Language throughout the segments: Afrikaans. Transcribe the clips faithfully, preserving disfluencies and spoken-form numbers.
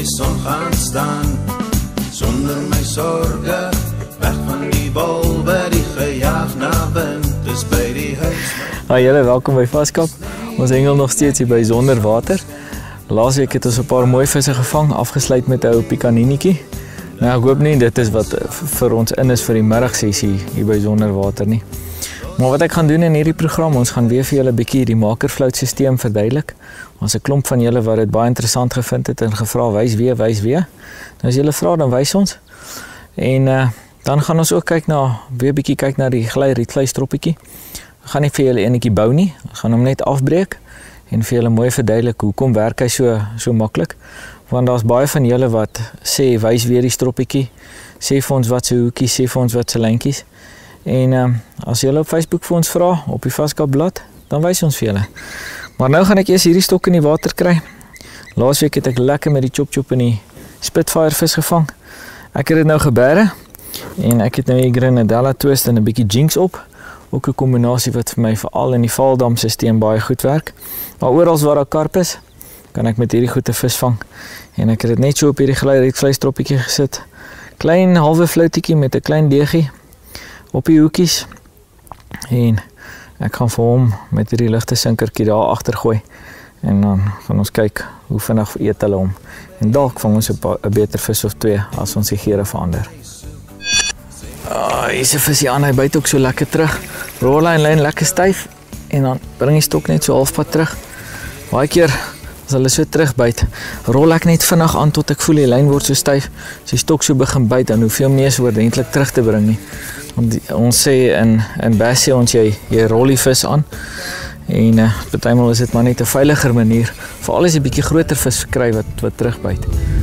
son gaan staan. Sonder my sorge, weg van die wolwe, die gejaag na wind, is by die huis. Hi julle, welkom by Vaskap. Ons hengel nog steeds hier by Sonder Water. Laasweek het ons 'n paar mooi visse gevang, afgesluit met 'n ou pikaninetjie. Nou ek hoop nie dit is wat vir ons in is vir die middagsessie hier by Sonder Water nie. Maar wat ek gaan doen in hierdie program, ons gaan weer vir julle 'n bietjie die makerfloutstelsel verduidelik. Ons 'n klomp van julle wat dit baie interessant gevind het en gevra wys weer, wys weer. Nou as julle vra dan wys ons. En uh, dan gaan ons ook kyk na weer 'n bietjie kyk na die gly rietvleis stroppietjie. Ek gaan nie vir julle enetjie bou nie. Ons gaan hom net afbreek en vir julle mooi verduidelik hoekom werk hy so so maklik. Want daar's baie van julle wat sê wys weer die stroppietjie. Sê vir ons wat se hoekies, sê vir ons wat se lyntjies. En uh, as julle op Facebook vir ons vra op die Vaskap blad, dan wys ons vir julle. Maar nou gaan ek eers hierdie stok in die water kry. Laasweek het ek lekker met die chop chop in die Spitfire vis gevang. Ek het dit nou geberre en ek het nou hier Grenadella twist en 'n bietjie Jinx op. Ook 'n kombinasie wat vir my veral in die Vaaldam stelsel baie goed werk. Maar oral waar daar karp is, kan ek met hierdie goeie vis vang. En ek het dit net so op hierdie gly rietvleis stroppietjie gesit. Klein halwe floutietjie met 'n klein deegie op die hoekies. En ek gaan vir hom met hierdie ligte sinkertjie daar agter gooi. En dan gaan ons kyk hoe vinnig eet hulle hom. En dalk vang ons 'n beter vis of twee as ons die geure verander. Ah, hier is 'n visie aan, hy byt ook so lekker terug. Rolline lyn lekker styf en dan bring die stok net so halfpad terug. Baie keer as hulle so terugbyt, rol ek net vinnig aan tot ek voel die lyn word so styf. As die stok so begin byt, dan hoef jy hom nie eens oordentlik terug te bring nie. Want die, ons sê in in Bass sê ons jy jy rol die vis aan. En uh, partymal is dit maar net 'n veiliger manier, veral as jy 'n bietjie groter vis kry wat wat terugbyt.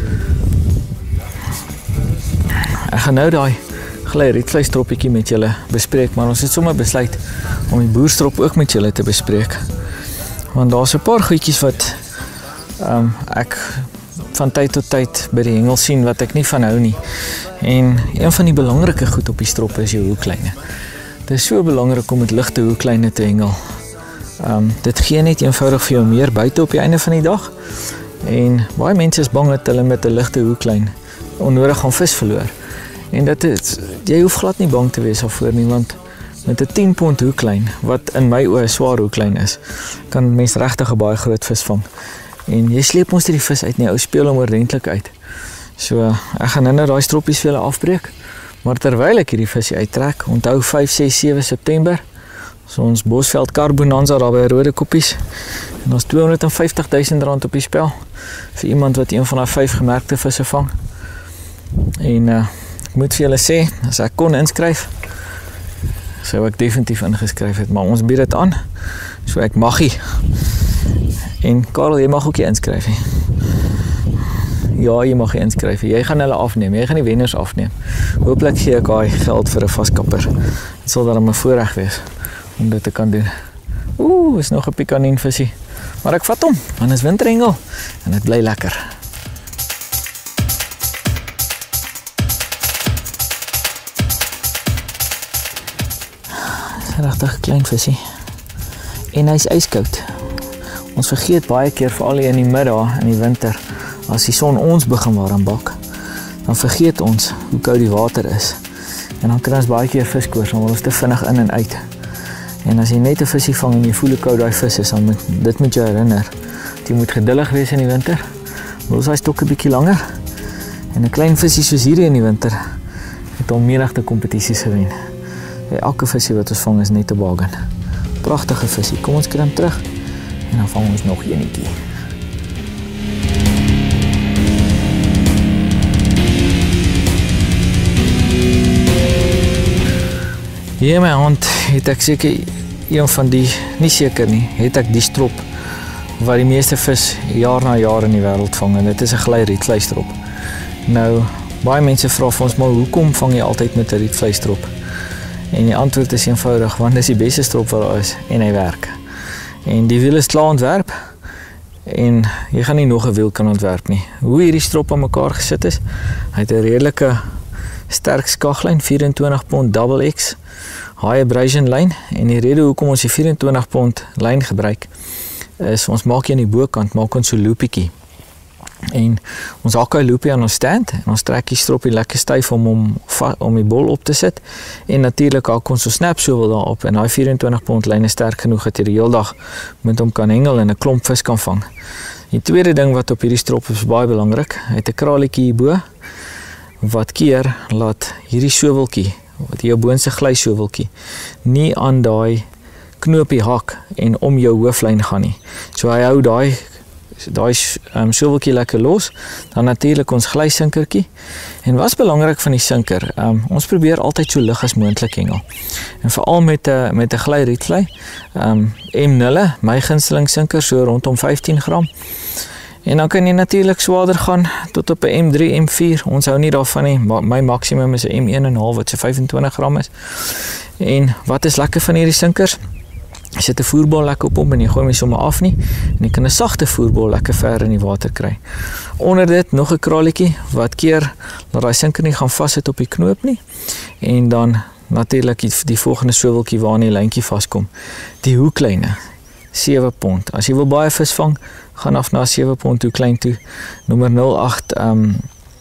Ek gaan nou daai gly rietvleis stroppietjie met julle bespreek, maar ons het sommer besluit om die boerstrop ook met julle te bespreek. Want daar's 'n paar goedjies wat um, ek van tyd tot tyd by die hengel sien wat ek nie van hou nie. En een van die belangrike goed op die strop is jou hoeklyne. Dit is so belangrik om met ligte hoeklyne te hengel. Um, dit gee net eenvoudig vir jou meer buite op die einde van die dag. En baie mense is bang dat hulle met 'n ligte hoeklyn onnodig gaan vis verloor. En dit is, jy hoef glad nie bang te wees daarvoor nie, want met 'n tien pond hoeklyn, wat in my oë 'n swaar hoeklyn is, kan mens regtig 'n baie groot vis vang. En jy sleep ons die vis uit nie, ou speel hom ordentlik uit. So, ek gaan nou daai stroppies vir julle afbreek, maar terwyl ek hierdie visie uittrek, onthou vyf, ses, sewe September, so ons Bosveld Kar Bonanza daar by Rode Koppies, en ons tweehonderd en vyftig duisend rand op die spel, vir iemand wat een van daai vyf gemerkte visse vang. En uh, ek moet vir julle sê, as ek kon inskryf, sou ek definitief ingeskryf het, maar ons bied dit aan, so ek mag nie. En Karel, jy mag ook nie inskryf nie. Ja, jy mag nie inskryf nie. Jy gaan hulle afneem, jy gaan die wenners afneem. Hooplik gee ek daai geld vir 'n vaskapper. Dit sal dan 'n voorreg wees om dit te kan doen. Oeh, is nog 'n pikanin visie. Maar ek vat hom, want is winterhengel en dit bly lekker. Regtig klein visie. En hy's ijskoud. Ons vergeet baie keer veral in die middag in die winter, as die son ons begin warm bak, dan vergeet ons hoe koud die water is. En dan kry ons baie keer viskoors, dan wil ons te vinnig in en uit. En as jy net 'n visie vang en jy voel hoe koud daai vis is, dan moet dit moet jou herinner. Jy moet geduldig wees in die winter. Los hy stok 'n bietjie langer. En 'n klein visie soos hierdie in die winter het al menigte kompetisies gewen. Ja, elke visie wat ons vang is net 'n bargain. Pragtige visie. Kom ons kry hom terug en dan vang ons nog eenetjie. Hier in my hand het ek seker een van die, nie seker nie, het ek die strop waar die meeste vis jaar na jaar in die wêreld vang, en dit is 'n gly rietvleisstrop. Nou, baie mense vra vir ons, maar hoekom vang jy altyd met 'n rietvleisstrop? En die antwoord is eenvoudig, want dit is die beste strop wat daar is en hy werk. En die wiel is klaar ontwerp en jy gaan nie nog 'n wiel kan ontwerp nie. Hoe hierdie strop aan mekaar gesit is, hy het 'n redelike sterk skaglyn, vyf en twintig pond double X, high abrasion lyn, en die rede hoekom ons die vyf en twintig pond lyn gebruik is ons maak hier aan die bokant maak ons so loopietjie. En ons hak hy loopie aan ons stand en ons trek die stroppie lekker styf om hom om die bol op te sit. En natuurlik hak ons so snap sowel daarop en daai vyf-en-twintig pond lyn is sterk genoeg dat jy die hele dag met hom kan hengel en 'n klomp vis kan vang. Die tweede ding wat op hierdie strop is baie belangrik, hy het 'n kraletjie hierbo wat keer laat hierdie soweltjie, wat jou boonste glysoweltjie, nie aan daai knoopie hak en om jou hooflyn gaan nie. So hy hou daai daai um, soweltjie lekker los, dan natuurlik ons glysinkertjie. En wat is belangrik van die sinker? Um, ons probeer altyd so lig as moontlik hengel. En veral met 'n met 'n glyrietvlei, um, M nul, my gunsteling sinker, so rondom vyftien gram. En dan kan jy natuurlik swaarder gaan tot op 'n M drie, M vier. Ons hou nie daarvan nie. My maksimum is 'n M een en 'n half wat so vyf-en-twintig gram is. En wat is lekker van hierdie sinkers? Jy sit 'n voerbal lekker op hom en jy gooi hom nie sommer af nie. En jy kan 'n sagte voerbal lekker ver in die water kry. Onder dit nog 'n kraletjie wat keer dat daai sinker nie gaan vassit op die knoop nie. En dan natuurlik die, die volgende soweltjie waarna die lyntjie vaskom. Die hoeklyne, sewe pond. As jy wil baie vis vang, gaan af na sewe pond hoeklyn toe. Nommer nul agt um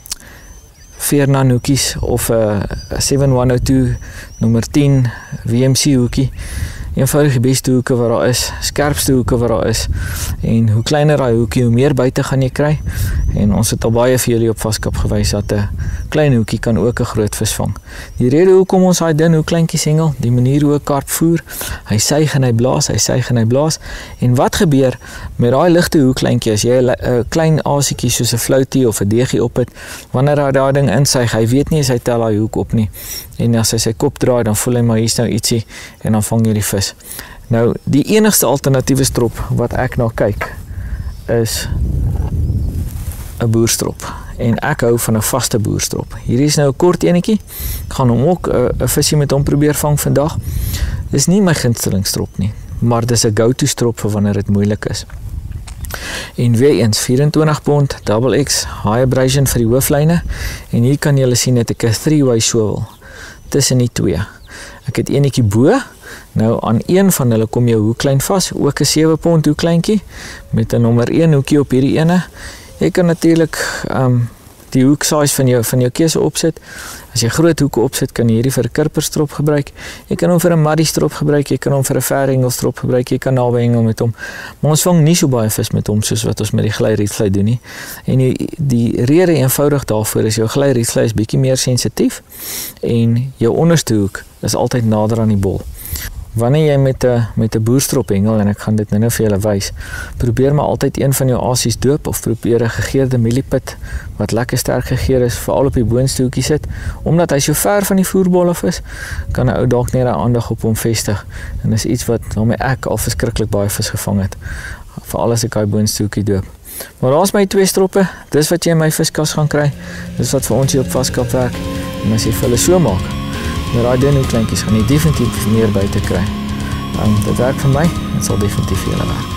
Veernan hoekies of 'n uh, sewe een nul twee nommer tien V M C hoekie. Eenvoudig die beste hoeke wat daar is, skerpste hoeke wat daar is. En hoe kleiner daai hoekie, hoe meer buite gaan jy kry. En ons het al baie vir julle op Vaskap gewys dat 'n klein hoekie kan ook 'n groot vis vang. Die rede hoekom ons daai dun hoeklyntjies hengel, die manier hoe 'n karp voer, hy suig en hy blaas, hy suig en hy blaas. En wat gebeur met daai ligte hoeklyntjie as jy 'n klein asietjie soos 'n floutie of 'n deegie op het, wanneer hy daai ding insuig, hy weet nie as hy tel daai hoek op nie. En as hy sy kop draai, dan voel hy maar hier's nou ietsie en dan vang jy die vis. Nou, die enigste alternatiewe strop wat ek na kyk is 'n boerstrop. En ek hou van 'n vaste boerstrop. Hierdie is nou 'n kort enetjie. Ek gaan hom ook 'n uh, visie met hom probeer vang vandag. Dis nie my gunsteling strop nie, maar dis 'n go-to strop vir wanneer dit moeilik is. En weer eens vyf-en-twintig pond, double X, high abrasion vir die hooflyne. En hier kan julle sien dat ek 'n three-way swivel tussen die twee. Ek het enetjie bo. Nou aan een van hulle kom jou hoeklyn vas, ook 'n sewe pond hoeklyntjie met 'n nommer een hoekie op hierdie ene. Jy kan natuurlik um, die hoek size van jou van jou keuse opsit. As jy groot hoeke opsit, kan jy hierdie vir 'n kurperstrop gebruik. Jy kan hom vir 'n muddy strop gebruik, jy kan hom vir 'n verhengelstrop gebruik, jy kan naby hengel met hom. Maar ons vang nie so baie vis met hom soos wat ons met die glyrietvlei doen nie. En die, die rede eenvoudig daarvoor is jou glyrietvlei is bietjie meer sensitief en jou onderste hoek is altyd nader aan die bol. Wanneer jy met 'n met 'n boerstrop hengel, en ek gaan dit nou vir julle wys, probeer maar altyd een van jou asies doop of probeer 'n gegeurde mieliepit wat lekker sterk gegeur is, veral op die boonste hoekie sit, omdat hy so ver van die voerbal af is, kan 'n ou dalk net 'n aandag op hom vestig. En dis iets wat waarmee ek al verskriklik baie vis gevang het, veral as ek daai boonste hoekie doop. Maar daar's my twee stroppe, dis wat jy in my viskas gaan kry. Dis wat vir ons hier op Vaskap werk. En as jy vir hulle so maak, met daai dun hoeklyntjies gaan jy definitief meer buite kry. Um, dit werk vir my, dit sal definitief vir julle werk.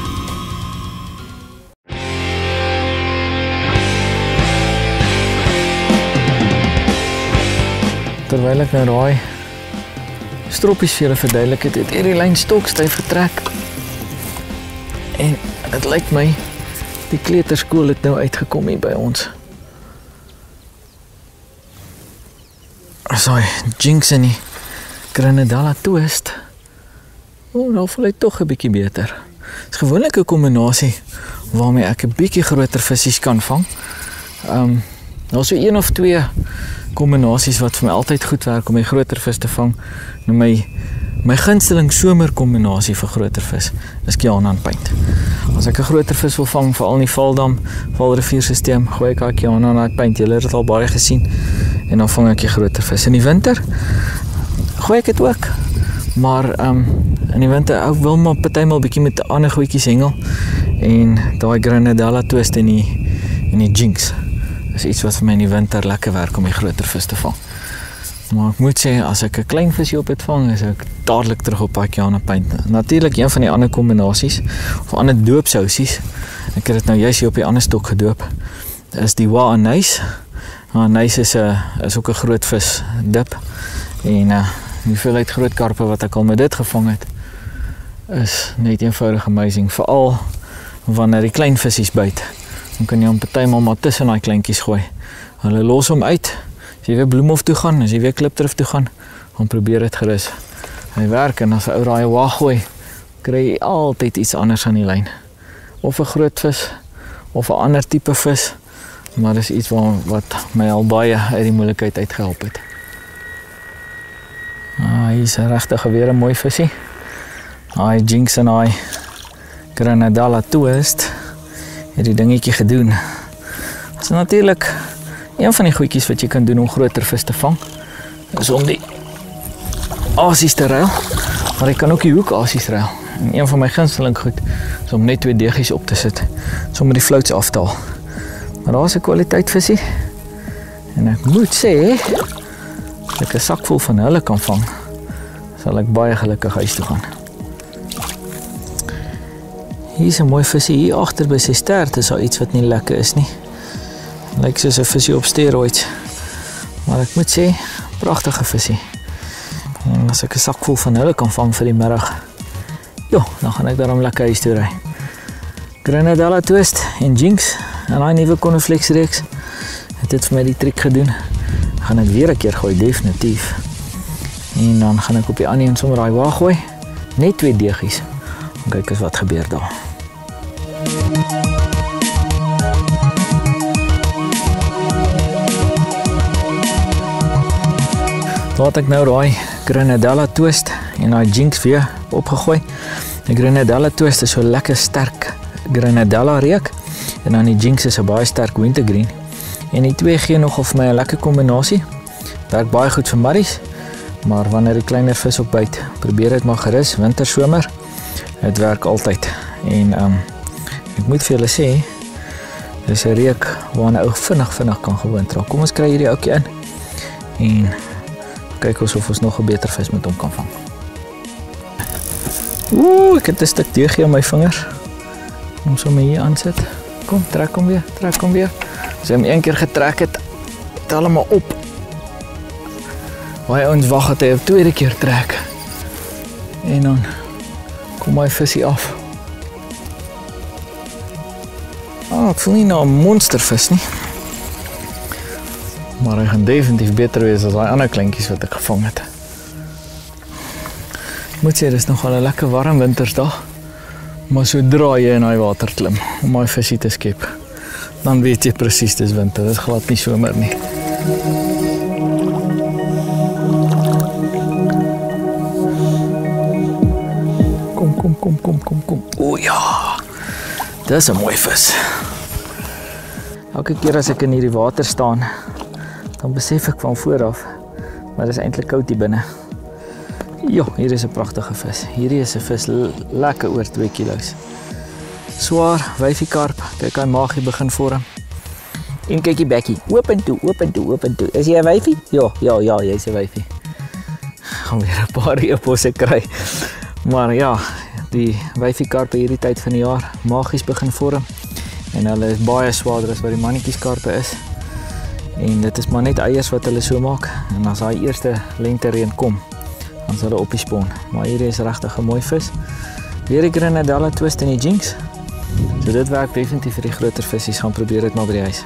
Terwyl ek nou daai stroppies vir julle verduidelik het, het hierdie lyn stokstyf getrek. En dit lyk my die kleuterskool het nou uitgekom hier by ons. Sorry, Jinx en die Granadella twist. O, nou voel hy toch 'n bietjie beter. Het is gewoonlik 'n kombinasie waarmee ek 'n bietjie groter visies kan vang. Um, daar is so een of twee kombinasies wat vir my altyd goed werk om die groter vis te vang. Nou my, my gunsteling somer kombinasie vir groter vis is Kiana en Paint. As ek 'n groter vis wil vang, veral in die Valdam, Valriviersisteem, gooi ek Kiana en Paint. Julle het dit al baie gesien. En dan vang ek die groter vis. In die winter gooi ek dit ook. Maar um, in die winter ook wil maar partymal bietjie met ander goedjies hengel. En daai Granadella twist en die, en die Jinx is iets wat vir my in die winter lekker werk om die groter vis te vang. Maar ek moet sê, as ek 'n klein visie op het vang, is ek dadelik terug op Kiana Paint. Natuurlik een van die ander kombinasies, of ander doopsousies, ek het dit nou juist hier op die ander stok gedoop, is die Wa Anys. Anys is, a, is ook 'n groot vis dip. En uh, die hoeveelheid groot karpe wat ek al met dit gevang het, is net eenvoudig amazing. Veral wanneer die klein visies byt, dan kan jy hom partymal maar tussen daai kleintjies gooi. Hulle los hom uit. As jy weer Bloemhof toe gaan, as jy weer Klipdrift toe gaan, dan probeer dit gerus. Hy werk en as 'n ou daai wa gooi, kry jy altyd iets anders aan die lyn. Of 'n groot vis, of 'n ander tipe vis, maar dis iets wat, wat my al baie uit die moeilikheid uitgehelp het. Ah, hier is regtig weer 'n mooi visie. Daai Jinx en daai Grenadella twist het die dingetjie gedoen. Dit is natuurlik een van die goedjies wat jy kan doen om groter vis te vang. Is om die asies te ruil, maar jy kan ook die hoek asies ruil. En een van my gunsteling goed is om net twee deegies op te sit, sommer die floats af te haal. Maar daar is 'n kwaliteit visie. En ek moet sê, as ek 'n sak vol van hulle kan vang, sal ek baie gelukkig huis toe gaan. Hier is 'n mooi visie hier agter by sy stert, is daar iets wat nie lekker is nie. Lyk soos 'n visie op steroids. Maar ek moet sê, pragtige visie. En as ek 'n sak vol van hulle kan vang vir die middag, jo, dan gaan ek daarom lekker huis toe ry. Grenadella twist en Jinx en daai nuwe Coniflex reeks het dit vir my die trick gedoen. Gaan ek weer 'n keer gooi, definitief. En dan gaan ek op die ander een sommer daai wa gooi, net twee deegies. En kyk eens wat gebeur daar. Laat ek nou daai Grenadella twist en daai Jinx weer opgegooi. Die Grenadella twist is so lekker sterk Grenadella reuk en dan die Jinx is 'n baie sterk wintergreen. En die twee gee nogal vir my 'n lekker kombinasie. Werk baie goed vir marries, maar wanneer die kleiner vis op byt, probeer dit maar gerus winter somer. Dit werk altyd. En um, ek moet vir julle sê, dis 'n reuk waarna ou vinnig vinnig kan gewoond raak. Kom ons kry hierdie ouetjie in en kyk ons of ons nog 'n beter vis met hom kan vang. Ooh, ek het 'n stuk deegie aan my vinger. Kom sommer hier aan sit. Kom, trek hom weer, trek hom weer. As jy hom een keer getrek het, tel hom maar op. Baie ouens wag dat hy 'n tweede keer trek. En dan kom my visie af. Ah, ek voel nie na 'n monstervis nie. Maar hy gaan definitief beter wees as daai ander kleintjies wat ek gevang het. Ek moet sê, dis nogal 'n lekker warm wintersdag. Maar sodra jy in daai water klim om daai visie te skep, dan weet jy presies dis winter. Dis glad nie somer nie. Kom, kom, kom, kom, kom, kom. O ja, dis 'n mooi vis. Elke keer as ek in hierdie water staan, dan besef ek van vooraf, maar dis eintlik koud hier binne. Jo, hier is 'n pragtige vis. Hierdie is 'n vis lekker oor twee kilo's. Swaar, wyfiekarp. Kyk, hy maagie begin vorm. En kyk die bekkie. Open toe, open toe, open toe. Is jy 'n wyfie? Ja, ja, ja, jy's 'n wyfie. Gaan weer 'n paar eposse kry. Maar ja, die wyfiekarpe hierdie tyd van die jaar magies begin vorm. En hulle is baie swaarder as wat die mannetjieskarpe is. En dit is maar net eiers wat hulle so maak. En as daai eerste lentereën kom, dan sal hulle op die spoon. Maar hierdie is regtig 'n mooi vis. Weer die Grenadella twist en die Jinx. So dit werk definitief vir die groter visies. Gaan probeer dit maar by die huis.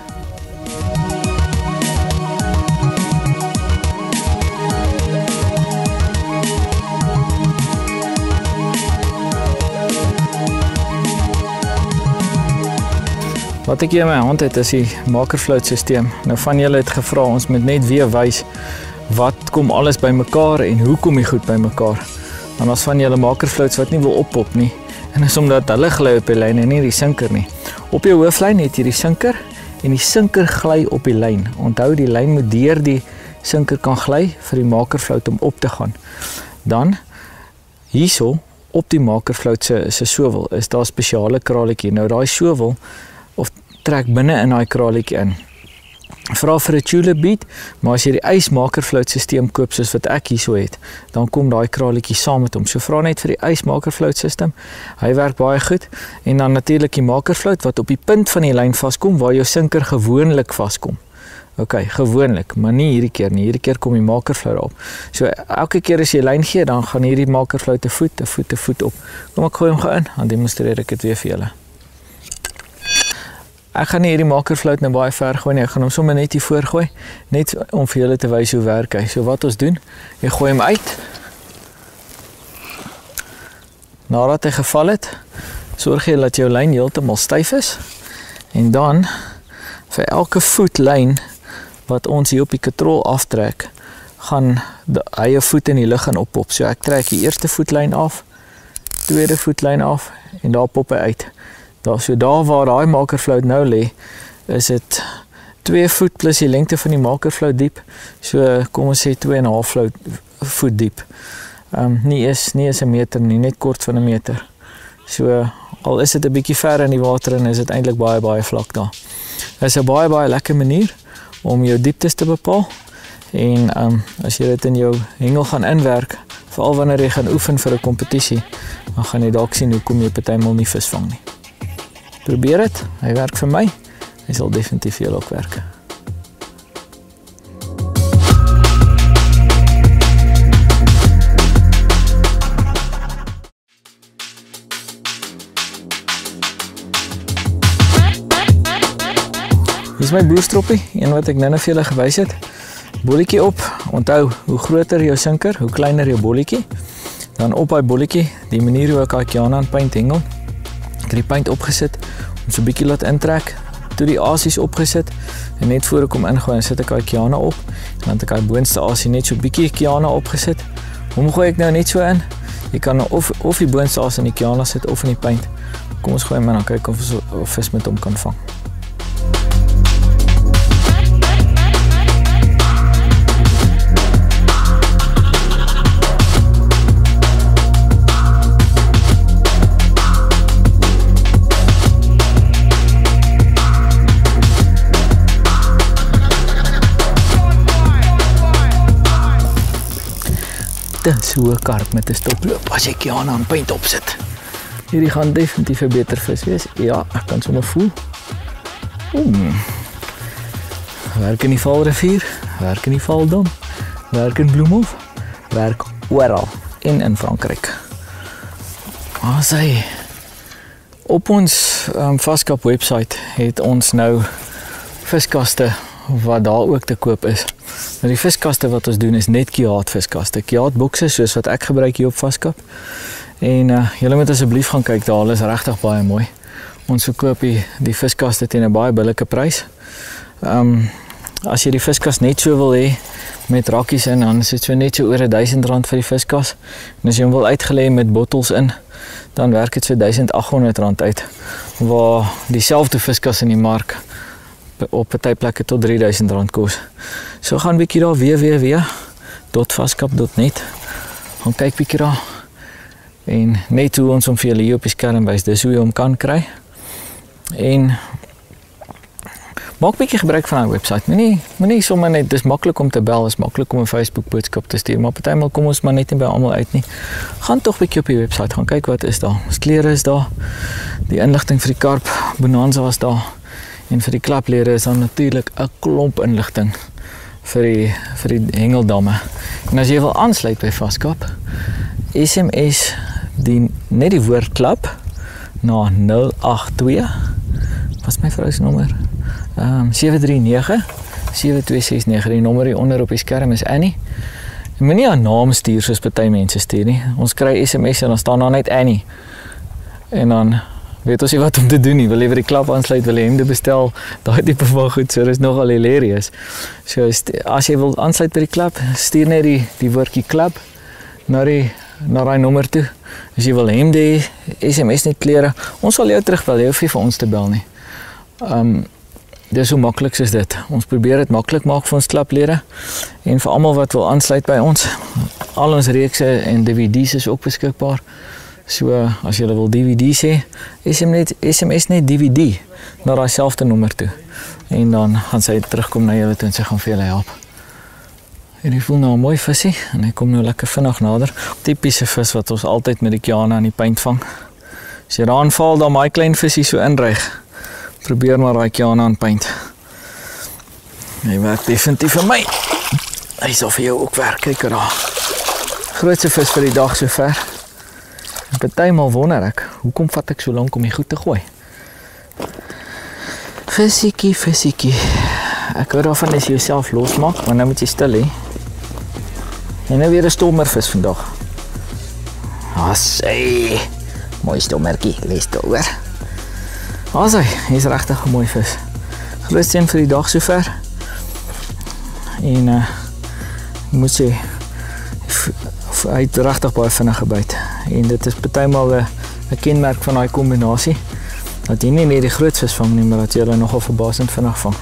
Wat ek hier in my hand het is die makerfloat stelsel. Nou van julle het gevra, ons moet net weer wys wat kom alles bymekaar en hoe kom die goed bymekaar. En as van julle makerfloats wat nie wil oppop nie, en is omdat hulle gly op die lyn en nie die sinker nie. Op jou hooflyn het jy die sinker en die sinker gly op die lyn. Onthou, die lyn moet deur die sinker kan gly vir die makerfloat om op te gaan. Dan hierso op die makerfloat se se sowel is daar 'n spesiale kraletjie. Nou daai sowel of trek binne in daai kraletjie in. Vra vir 'n tulip bead, maar as jy die ysmakerfloat stelsel koop soos wat ek hierso het, dan kom daai kraletjie saam met hom. So vra net vir die ysmakerfloat stelsel. Hy werk baie goed en dan natuurlik die makerfloat wat op die punt van die lyn vaskom waar jou sinker gewoonlik vaskom. OK, gewoonlik, maar nie hierdie keer nie. Hierdie keer kom die makerfloat op. So elke keer as jy lyn gee, dan gaan hierdie makerfloat 'n voet, 'n voet, 'n voet op. Kom ek gooi hom gou in, dan demonstreer ek dit weer vir julle. Ek gaan nie hierdie makerflout nou baie ver gooi nie, ek gaan hom sommer net hier voor gooi, net om vir julle te wys hoe werk hy. So wat ons doen, jy gooi hom uit. Nadat hy geval het, sorg jy dat jou lyn heeltemal styf is, en dan, vir elke voet lyn, wat ons hier op die katrol aftrek, gaan hy 'n voet in die lug gaan oppop. So ek trek die eerste voetlyn af, tweede voetlyn af, en daar pop hy uit. Daar, so daar waar daai makerflout nou lê, is dit twee voet plus die lengte van die makerflout diep, so kom ons sê twee en 'n half voet diep. Um, nie is nie is 'n meter nie, net kort van 'n meter. So al is dit 'n bietjie ver in die water en is dit eintlik baie baie vlak daar. Dit is 'n baie baie lekker manier om jou dieptes te bepaal, en um, as jy dit in jou hengel gaan inwerk, veral wanneer jy gaan oefen vir 'n kompetisie, dan gaan jy dalk sien hoekom jy partymal nie vis vang nie. Probeer dit, hy werk vir my, hy sal definitief vir jou ook werk. Hier is my boerstroppie, een wat ek nou vir julle gewys het. Bolletjie op, onthou, hoe groter jou sinker, hoe kleiner jou bolletjie. Dan op die bolletjie, die manier hoe ek Kaikiana paint hengel. Ek het die paint opgesit, om so 'n bietjie laat intrek, toe die asies opgesit, en net voor ek hom ingooi, en sit ek Kaikiana op, en dan het ek die boonste asie net so 'n bietjie Kiana opgesit. Hom gooi ek nou net so in. Jy kan of, of die boonste asie in die Kiana sit, of in die paint. Kom ons gooi hom in, dan kyk of ons of vis met hom kan vang. Dit is hoe 'n karp met 'n stoploop as jy Kiana aan paint opsit. Hierdie gaan definitief 'n beter vis wees. Ja, ek kan sommer voel. Oeh. Werk in die Vaalrivier, werk in die Vaaldam, werk in Bloemhof, werk oral en in Frankryk. Maar sy, op ons um, Vaskap website het ons nou viskaste wat daar ook te koop is. Nou die viskaste wat ons doen is net Kiaat viskaste. Kiaat bokse soos wat ek gebruik hier op Vaskap. En uh, julle moet asseblief gaan kyk daar, hulle is regtig baie mooi. Ons verkoop die, die viskaste teen 'n baie billike prys. Um, as jy die viskas net so wil hê met rakkies in, dan is dit so net so oor duisend rand vir die viskas. En as jy hom wil uitgelê met bottels in, dan werk dit so duisend agt honderd rand uit. Waar dieselfde viskas in die mark op party plekke tot drie duisend rand kos. So gaan bietjie daar w w w punt vaskap punt net. Gaan kyk bietjie daar. En net hoe ons hom vir julle hier op die skerm wys, dis hoe jy hom kan kry. En maak bietjie gebruik van die website. Moenie moenie sommer net, dis maklik om te bel, is maklik om 'n Facebook boodskap te stuur, maar partymal kom ons maar net nie by almal uit nie. Gaan tog bietjie op die website, gaan kyk wat is daar. Ons klere is daar. Die inligting vir die karp bonanza was daar. En vir die klaplede is dan natuurlik 'n klomp inligting vir die vir die hengeldamme. En as jy wil aansluit by Vaskap, S M S die net die woord klap na nul agt twee. Wat is my vrou se nommer? Ehm um, sewe drie nege sewe twee ses nege. Die nommer hier onder op die skerm is Annie. En moenie haar naam stuur soos party mense stuur nie. Ons kry S M S en dan staan daar net Annie. En dan weet ons nie wat om te doen nie, wil jy vir die klap aansluit, wil jy hemde bestel, daai tipe van goed, so dis nogal hilarious. So as jy wil aansluit by die klap, stuur net die, die woordjie klap na die, na die nommer toe. As jy wil hemde, S M S net klere, ons sal jou terugbel, jy hoef nie vir ons te bel nie. Um, dis hoe maklik is dit. Ons probeer dit maklik maak vir ons klaplede, en vir almal wat wil aansluit by ons, al ons reekse en D V D's is ook beskikbaar. So, as jy wil D V D's hê, S M S net D V D na daai selfde nommer toe. En dan gaan sy terugkom na julle toe en sy gaan vir julle help. En jy voel nou 'n mooi visie en hy kom nou lekker vinnig nader. Tipiese vis wat ons altyd met die Kiana in die paint vang. As jy daaraan val, dan my klein visie so inryg. Probeer maar daai Kiana in paint. Hy werk definitief vir my. Hy sal vir jou ook werk, kyk daar. Grootste vis vir die dag sover. En partymal wonder ek, hoekom vat ek so lank om die goed te gooi? Visiekie, visiekie. Ek hou daarvan as jy jouself losmaak, maar nou moet jy stil hê. En nou weer 'n stommervis vandag. Asai. Mooi stommertjie, lees daar hoor. Asai, hier's regtig 'n mooi vis. Grootste een vir die dag sover. En uh ek moet sê hy het regtig baie vinnig gebyt. En dit is partymal 'n 'n kenmerk van daai kombinasie. Dat jy nie net die groot vis vang nie, maar dat jy hulle nogal verbasend vinnig vang.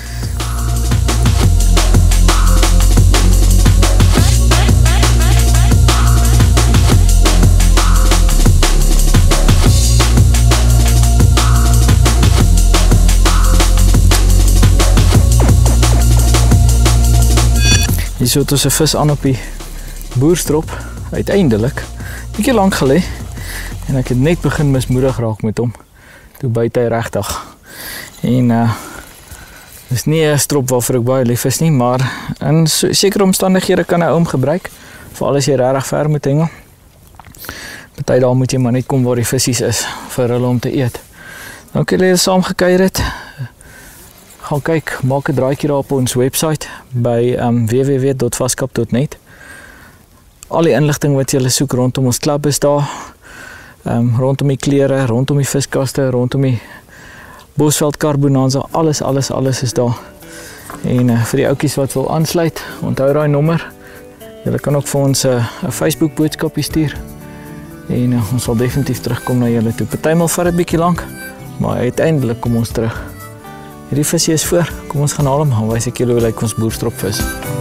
Hier so het ons 'n vis aan op die boerstrop, uiteindelik. Bietjie lank gelê en ek het net begin mismoedig raak met hom. Toe byt hy regtig. En uh dis nie 'n strop waarvoor ek baie lief is nie, maar in so, sekere omstandighede kan hy hom gebruik, veral as jy regtig ver moet hengel. Party dae moet jy maar net kom waar die visies is vir hulle om te eet. Dankie dat julle saam gekuier het. Gaan kyk, maak 'n draaitjie daar op ons webwerf by um, w w w dot vaskap dot net. Al die inligting wat jy soek rondom ons klub is daar. Um, rondom die klere, rondom die viskaste, rondom die Bosveld Carbonanza, alles, alles, alles is daar. En uh, vir die oukies wat wil aansluit, onthou daai nommer. Julle kan ook vir ons 'n uh, Facebook boodskapie stuur. En uh, ons sal definitief terugkom na julle toe. Partymal vat dit bietjie lank, maar uiteindelik kom ons terug. Hierdie visie is voor, kom ons gaan haal hom, dan wys ek julle hoe lyk ons boerstropvis.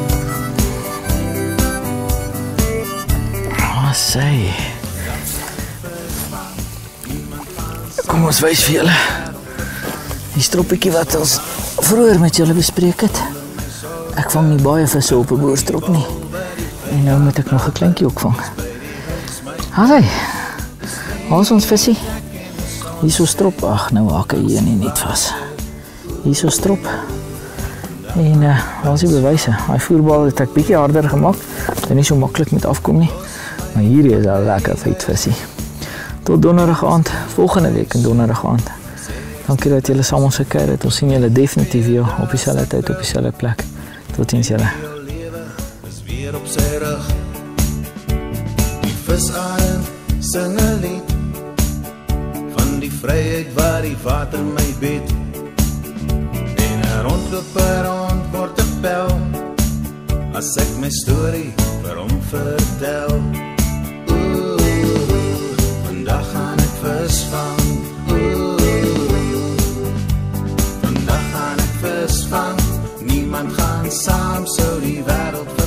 Ah, sê. Kom ons wys vir julle. Die stroppietjie wat ons vroeër met julle bespreek het. Ek vang nie baie visse op 'n boerstrop nie. En nou moet ek nog 'n kleintjie ook vang. Haai. Waar is ons visie? Hier so strop. Ag, nou haak hy hier nie net vas. Hier so strop. En uh, waar is die bewyse? Hy voerbal het ek bietjie harder gemaak. Dit is nie so maklik met afkom nie. Maar hierdie is al lekker vet visie. Tot donderdag aand, volgende week in donderdag aand. Dankie dat julle saam ons gekuier het. Ons sien julle definitief weer op dieselfde tyd op dieselfde plek. Totiens julle. Is weer op sy rug. Die visarend sing 'n lied van die vryheid waar die water my bied. En 'n rondloper rond word 'n bel as ek my storie vir hom vertel. Vandag gaan ek vis vang. Vandag gaan ek vis vang. Niemand gaan saam so die wêreld